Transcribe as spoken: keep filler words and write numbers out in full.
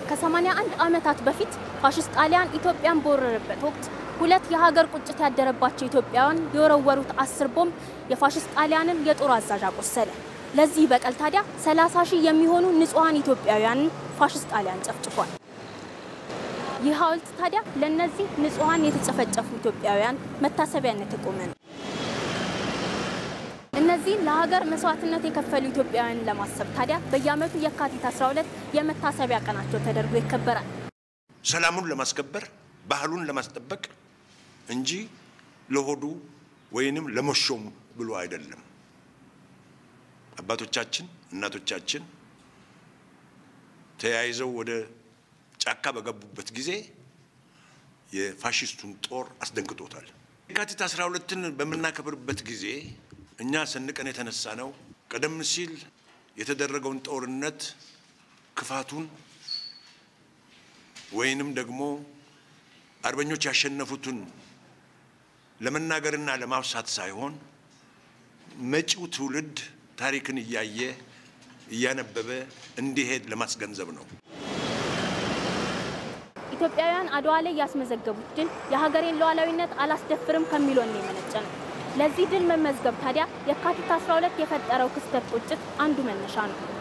ከ81 ዓመታት በፊት ፋሽስት ጣሊያን ኢትዮጵያን በወረረበት ወቅት ሁለት የሀገር ቁጭት ያደረባቸው ኢትዮጵያውያን የወረወሩት አስር ቦምብ የፋሽስት ጣሊያንን የጦር አዛዥ አቆሰለ። ለዚህ በቀል ታዲያ ሰላሳ ሺህ የሚሆኑ ንጹሃን ኢትዮጵያውያን ፋሽስት ጣሊያን ጨፍጭፏል። ይህ ሐውልት ታዲያ ለነዚህ ንጹሃን የተጨፈጨፉ ኢትዮጵያውያን መታሰቢያነት የቆመ ነው። እነዚህ ለሀገር መስዋዕትነት የከፈሉ ኢትዮጵያውያን ለማሰብ ታዲያ በየዓመቱ የካቲት አስራ ሁለት የመታሰቢያ ቀናቸው ተደርጎ ይከበራል። ሰላሙን ለማስከበር ባህሉን ለማስጠበቅ እንጂ ለሆዱ ወይንም ለመሾም ብሎ አይደለም። አባቶቻችን እናቶቻችን ተያይዘው ወደ ጫካ በገቡበት ጊዜ የፋሺስቱን ጦር አስደንግጦታል። የካቲት አስራ ሁለትን በመናከብርበት ጊዜ እኛ ሰንቀን የተነሳ ነው ቀደም ሲል የተደረገውን ጦርነት ክፋቱን ወይንም ደግሞ አርበኞች ያሸነፉትን ለመናገርና ለማውሳት ሳይሆን መጪው ትውልድ ታሪክን እያየ እያነበበ እንዲሄድ ለማስገንዘብ ነው። ኢትዮጵያውያን አድዋ ላይ ያስመዘገቡት ድል የሀገሬን ሉዓላዊነት አላስደፍርም ከሚለው ነው የመነጨ ነው። ለዚህ ድል መመዝገብ ታዲያ የካቲት አስራ ሁለት የፈጠረው ክስተት ቁጭት አንዱ መነሻ ነው።